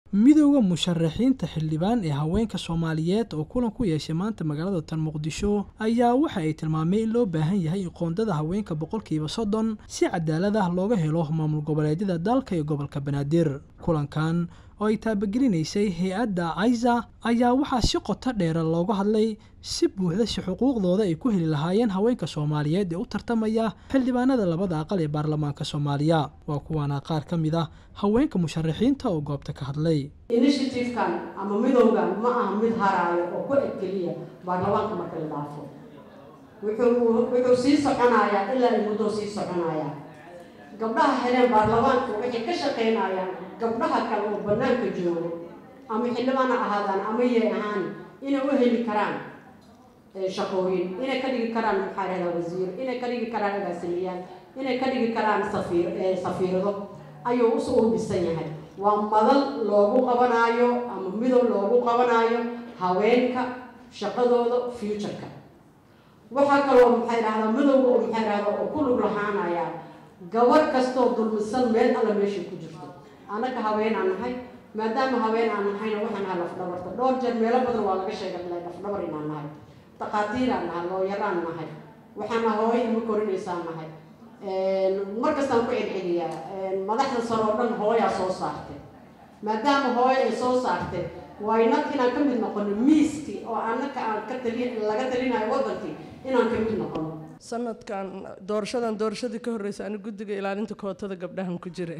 midowga musharaxiinta xildhibaan ee haweenka Soomaaliyeed oo kulan ku yeeshay maanta magaalada tan Muqdisho ayaa waxa ay tilmaameen in loo baahan yahay in qoondada haweenka 30% si cadaalad ah looga helo maamul goboleedyada dalka iyo gobolka Banaadir. Kulankan oo ay taabagelinaysay hay'adda Aiza ayaa waxaa si qoto dheer looga hadlay si buuxda xuquuqdooda ay ku heli lahaayeen haweenka Soomaaliyeed ee u tartamaya xildhibaanada labada aqal ee baarlamaanka Soomaaliya. Waa kuwana qaar ka mid ah haweenka musharaxiinta oo goobta ka hadlay. Initiative-kan ama midowgan ma aha mid haraayo oo ku ekeliya baarlamaanka marka la dhaafo. wuxuu sii soconayaa ilaa muddo sii soconaya. gabdhaha heleen baarlamaanka waxay ka shaqeynayaan gabdhaha kale oo banaanka jooga ama xildhibaan ahaadaan ama yeehaan inay u heli karaan shaqooyin, inay ka dhigi karaan maxaarada wasiir, inay ka dhigi karaan agaasimayaal, inay ka dhigi karaan safiirado ayuu u soo bisan yahay. waa madal loogu qabanayo ama midow loogu qabanayo haweenka shaqadooda future-ka. waxaa kaloo midowga oo ku lug lahaanaya gabar kastoo dulmisan meel alla meesha ku jirto. anaga haween aan nahay, maadaama haween aan nahayna waxaan nahay lafdhabarta. dhowr jeer meelo badan waa laga sheegay lafdhabar inaan nahay, taqaatiir aan nahay, looyaraan nahay, waxaan hooyo ima korinaysaa nahay. markastaan ku celceliyaa madaxda sare oo dhan hooyaa soo saartay. maadaama hooyo ay soo saartay waynad inaan ka mid noqono miiskii oo anaka aan laga talinayo wadankii inaan ka mid noqono. sanadkan doorashadii ka horreysay aniga guddiga ilaalinta kootada gabdhahan ku jira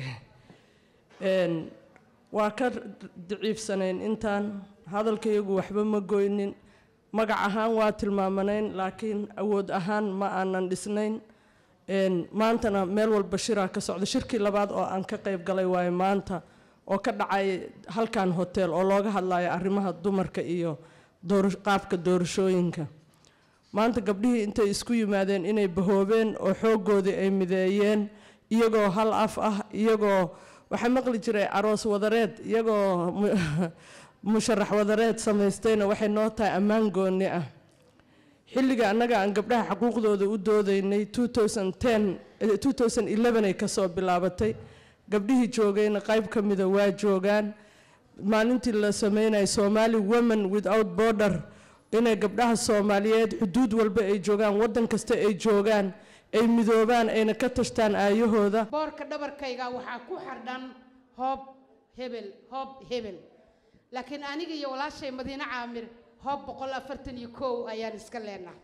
waa ka daciifsanayn intaan hadalkayagu waxba ma goynin, magac ahaan waa tilmaamanayn laakiin awood ahaan ma aanan dhisnayn. maantana meel walba shiraa ka socda. shirkii labaad oo aan ka qayb galay waaye maanta oo ka dhacay halkan hotel oo looga hadlayo arrimaha dumarka iyo qaabka doorashooyinka. maanta gabdhihii intay isku yimaadeen inay bahoobeen oo xooggoodii ay mideeyeen iyagoo hal af ah, iyagoo waxaa maqli jiray aroos wadareed, iyagoo musharax wadareed samaystayna waxay noo tahay ammaan gooni ah. xilliga annaga aan gabdhaha xuquuqdooda u doodaynay 2011 ay kasoo bilaabatay. gabdhihii joogayna qayb ka mida waa joogaan. maalintii la sameynay Somali Women Without Border inay gabdhaha Soomaaliyeed xuduud walba ay joogaan, wadan kasta ay joogaan, ay midoobaan, ayna ka tashtaan aayahooda. boorka dhabarkayga waxaa ku xardhan hoob hebel, laakiin aniga iyo walaashay Madiina Caamir hoob 141 ayaan iska leenahay.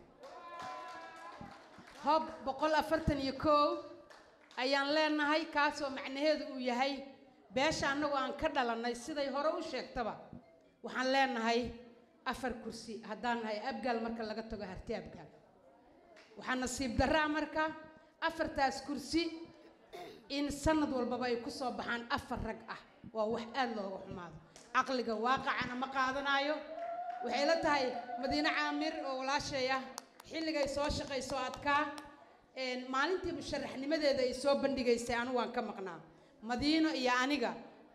hoob 141 ayaan leenahay, kaasoo macnaheedu uu yahay beesha annagoo aan ka dhalanay siday hore u sheegtaba waxaan leenahay 4 kursi haddaan nahay abgaal marka laga tago harti abgaal. waxaa nasiib darraa marka 4taas kursi in sanad walbaba ay ku soo baxaan 4 rag ah. waa wax aad looga xumaado, caqliga waaqicana ma qaadanayo. waxay la tahay Madiina Caamir oo walaashay ah xilligay soo shaqayso adkaa maalintii musharaxnimadeeda ay soo bandhigaysay anigu waan ka maqnaa. Madiino iyo aniga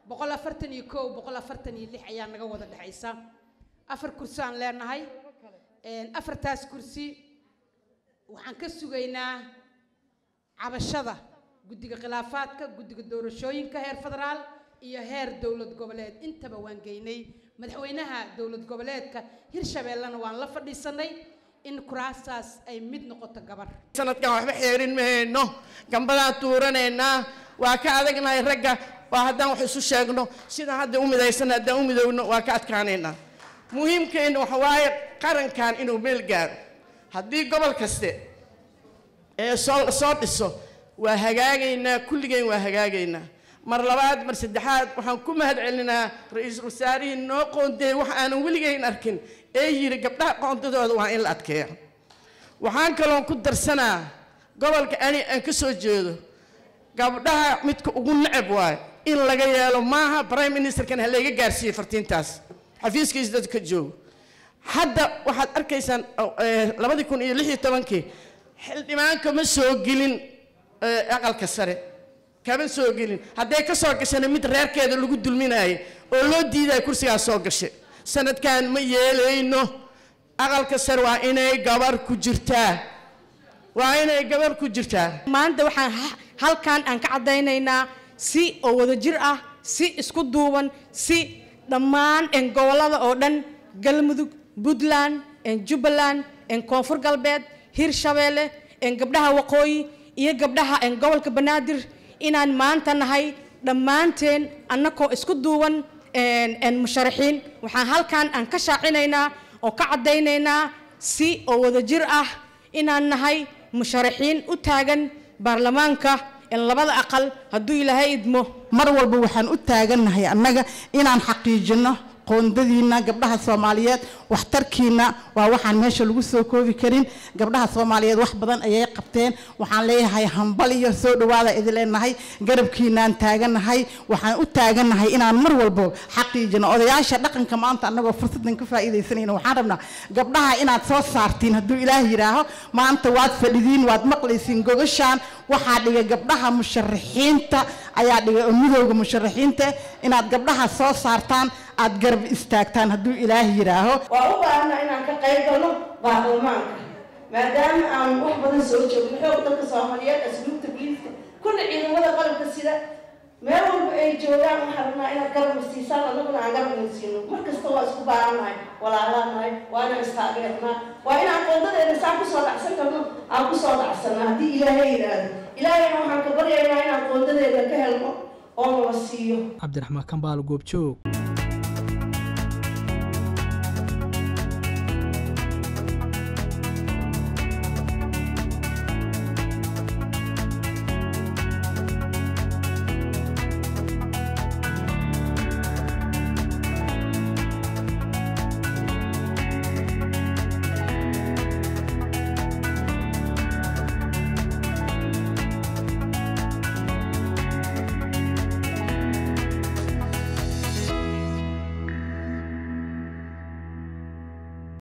141 ayaa naga wada dhaxaysa. 4 kursi aan leenahay. 4taas kursi waxaan ka sugaynaa cabashada guddiga khilaafaadka, guddiga doorashooyinka heer federaal iyo heer dawlad goboleed. intaba waan geynay madaxweynaha dawlad goboleedka Hirshabeellana waan la fadhiisanay in kuraasaas ay mid noqoto gabar. sanadkan waxba xeerin mahayno, gambadaan tuuranayna, waa ka adagnahay ragga. waa haddaan wax isu sheegno sida hadda u midaysan haddaan u midowno waa ka adkaanaynaa. muhiimkeena waxa waaye qarankan inuu meel gaaro. haddii gobol kaste ee soo dhiso waa hagaagaynaa, kulligeen waa hagaagaynaa. mar labaad mar saddexaad waxaan ku mahadcelinaa ra'iisul wasaarihii noo qoondeeyay wax aanan weligeyn arkin ee yiri gabdhaha qoondadooda waa in la adkeeyo. waxaan kaloo ku darsanaa gobolka aan ka soo jeedo gabdhaha midka ugu neceb waay in laga yeelo maaha. prime ministerkan ha laga gaarsiiyo fartiintaas xafiiskiisa dadka joogo. hadda waxaad arkaysaan 2016 xildhibaanka ma soo gelin aqalka sare, kama soo gelin. hadday ka soo gashana mid reerkeeda lagu dulminayo oo loo diiday kursigaas soo gashay. sanadkan ma yeelayno. aqalka sare waa inay gabar ku jirtaa, waa inay gabar ku jirtaa. maanta waxaan halkan aan ka cadaynaynaa si oo wada jir ah si isku duuban si dhammaan gobolada oo dhan galmudug Puntland Jubbaland koonfur galbeed Hirshabeelle gabdhaha waqooyi iyo gabdhaha gobolka Banaadir inaan maanta nahay dhammaanteen annagoo isku duuban musharaxiin waxaan halkan aan ka shaacinaynaa oo ka cadaynaynaa si oo wadajir ah inaan nahay musharaxiin u taagan baarlamaanka labada aqal hadduu Ilaahay idmo mar walba waxaan u taagannahay annaga inaan xaqiijino qoondadiina gabdhaha Soomaaliyeed waxtarkiina waa waxaan meesha lagu soo koobi karin gabdhaha Soomaaliyeed wax badan ayay qabteen waxaan leeyahay hambal iyo soo dhawaada idin leenahay garabkiinaan taaganahay waxaan u taaganahay inaan mar walba xaqiijino odayaasha dhaqanka maanta annagoo fursadan ka faa'iideysanayna waxaan rabnaa gabdhaha inaad soo saartiin hadduu Ilaahay yiraaho maanta waad fadhidiin waad maqlaysiin gogashaan waxaa dhigay gabdhaha musharaxiinta ayaa dhigay midowga musharaxiinta inaad gabdhaha soo saartaan aad garab istaagtaan hadduu Ilaahay yiraaho waa u baahnaa inaan ka qayb galno baarlamaanka maadaama aan wax badan soo joogno xoog dalka Soomaaliyeed asluubta biliiska kulli ciidamada qalabka sida meel walba ay joogaan waxaan rabnaa inaad garab siisaan annaguna aan garab siino mar kasta waa isku baaranahay walaalaanahay waa inaan istaageernaa waa inaan qoondadeena saa ku soo dhacsan karno aan ku soo dhacsannaa haddii Ilaahay yiraahdo ilaahayna waxaan ka baryaynaa inaan qoondadeena ka helno oo nala siiyo Cabdiraxmaan Kambaal Goobjoog